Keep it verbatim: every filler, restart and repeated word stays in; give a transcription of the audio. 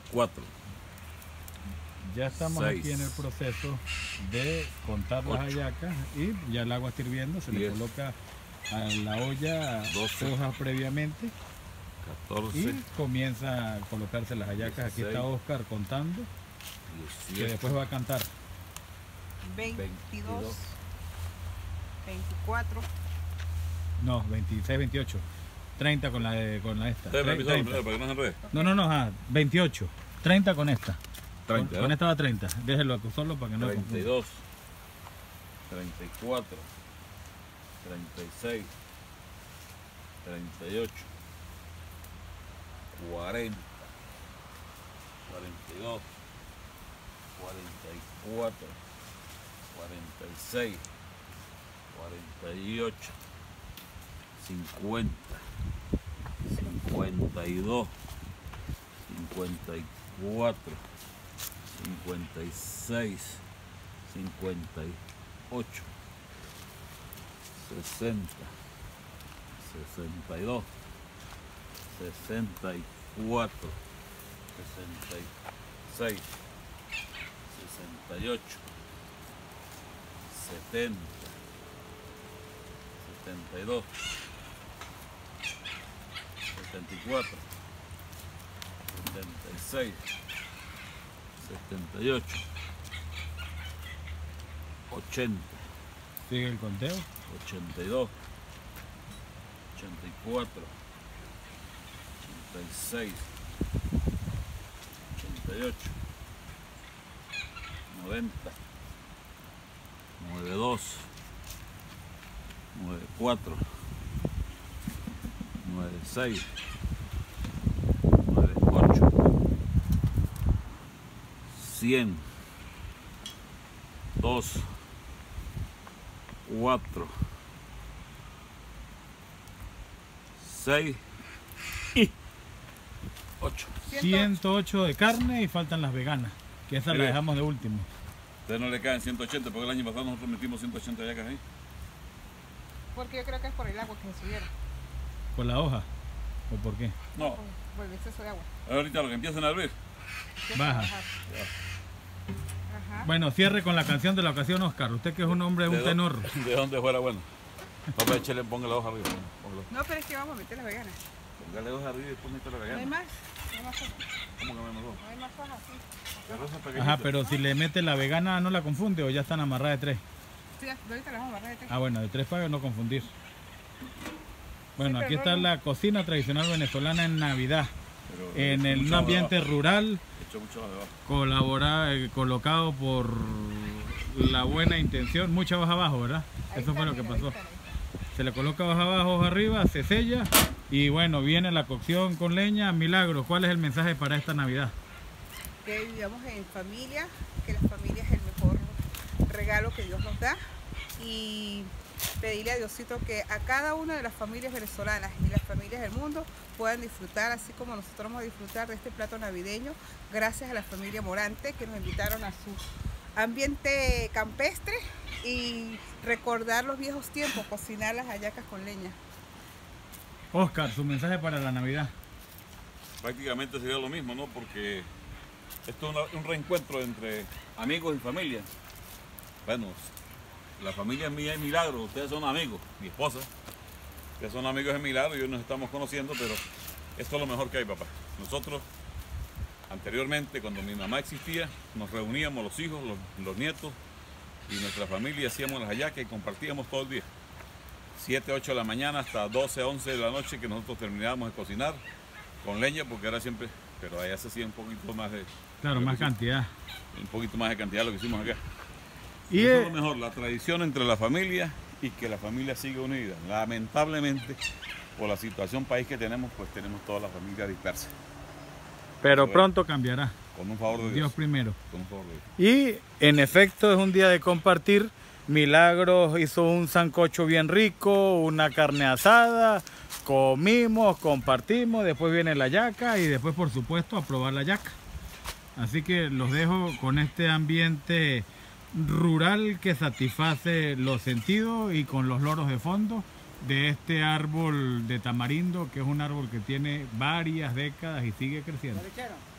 cuatro. Ya estamos seis, aquí en el proceso de contar ocho, las hallacas y ya el agua está hirviendo, se diez, le coloca a la olla doce, hojas previamente catorce, y comienza a colocarse las hallacas. Aquí está dieciséis, Oscar contando, que dieciocho, después va a cantar. veintidós, veinticuatro. No, veintiséis, veintiocho, treinta con la de, con la esta. Debe tre- empezar treinta. primero para que no se enrede. No, no, no, ah, veintiocho, treinta con esta. treinta, con, con ¿no? esta va treinta. Déjelo solo para que no treinta y confunda. dos, treinta y cuatro, treinta y seis, treinta y ocho, cuarenta, cuarenta y dos, cuarenta y cuatro, cuarenta y seis, cuarenta y ocho, cincuenta, cincuenta y dos, cincuenta y cuatro, cincuenta y seis, cincuenta y ocho, sesenta, sesenta y dos, sesenta y cuatro, sesenta y seis, sesenta y ocho, setenta, setenta y dos, setenta y cuatro, setenta y seis, setenta y ocho, ochenta, Sigue el conteo. ochenta y dos, ochenta y cuatro, ochenta y seis, ochenta y ocho, noventa, noventa y dos, noventa y cuatro, noventa y seis, noventa y ocho, cien, dos, cuatro, seis y ocho. ciento ocho de carne y faltan las veganas, que esas Mire. las dejamos de último. Ustedes no le caen ciento ochenta porque el año pasado nosotros metimos ciento ochenta hallacas ahí. Porque yo creo que es por el agua que se subieron. ¿Por la hoja? ¿O por qué? No, Por, por el exceso de agua. ahorita lo que empiezan a hervir. Empieza Baja. a bajar. Ajá. Bueno, cierre con la canción de la ocasión, Oscar. Usted que es un hombre, ¿De un tenor. dónde- ¿De dónde fuera bueno? Papá, échale, ponga la hoja arriba. Póngalo. No, pero es que vamos a meter las veganas. Póngale hoja arriba y ponle la No hay vegana. más. No hay más hojas. ¿Cómo que me mandó? No hay más hojas, sí. La rosa pequeñita. Ajá, pero si le mete la vegana, ¿no la confunde o ya están amarradas de tres? Sí, ahorita las vamos a barrer de tres. Ah, bueno, de tres para no confundir. Bueno, Sí, aquí pero está no- la cocina tradicional venezolana en Navidad. Pero En le el, echó un mucha hoja ambiente debajo. rural, Le echó mucha hoja debajo. colabora, eh, colocado por la buena intención. Mucha hoja abajo, ¿verdad? Ahí Eso está, fue lo que mira, ahí pasó. está, ahí está. Se le coloca hoja abajo, hoja arriba, se sella y bueno, viene la cocción con leña. Milagro, ¿cuál es el mensaje para esta Navidad? Que vivamos en familia, que la familia es el mejor regalo que Dios nos da y pedirle a Diosito que a cada una de las familias venezolanas y las familias del mundo puedan disfrutar así como nosotros vamos a disfrutar de este plato navideño gracias a la familia Morante que nos invitaron a su ambiente campestre y recordar los viejos tiempos, cocinar las hallacas con leña. Oscar, su mensaje para la Navidad. Prácticamente sería lo mismo, ¿no? Porque esto es una- un reencuentro entre amigos y familia. Bueno, la familia mía es Milagro, ustedes son amigos, mi esposa. Ustedes son amigos de Milagro y hoy nos estamos conociendo, pero esto es lo mejor que hay, papá. Nosotros, anteriormente, cuando mi mamá existía, nos reuníamos los hijos, los, los nietos y nuestra familia, hacíamos las hallacas y compartíamos todo el día. siete, ocho de la mañana hasta doce, once de la noche que nosotros terminábamos de cocinar con leña, porque era siempre, pero allá se hacía un poquito más de, Claro, más cantidad. un poquito más de cantidad de lo que hicimos acá. Y Eso es eh, lo mejor, la tradición entre la familia y que la familia siga unida. Lamentablemente, por la situación país que tenemos, pues tenemos toda la familia dispersa. pero pronto cambiará. Con un favor de Dios. Dios primero. Con un favor de Dios. Y en efecto es un día de compartir. Milagros hizo un sancocho bien rico, una carne asada, comimos, compartimos, después viene la yaca y después por supuesto a probar la yaca. Así que los dejo con este ambiente rural que satisface los sentidos y con los loros de fondo de este árbol de tamarindo, que es un árbol que tiene varias décadas y sigue creciendo. ¿Ya lo echaron?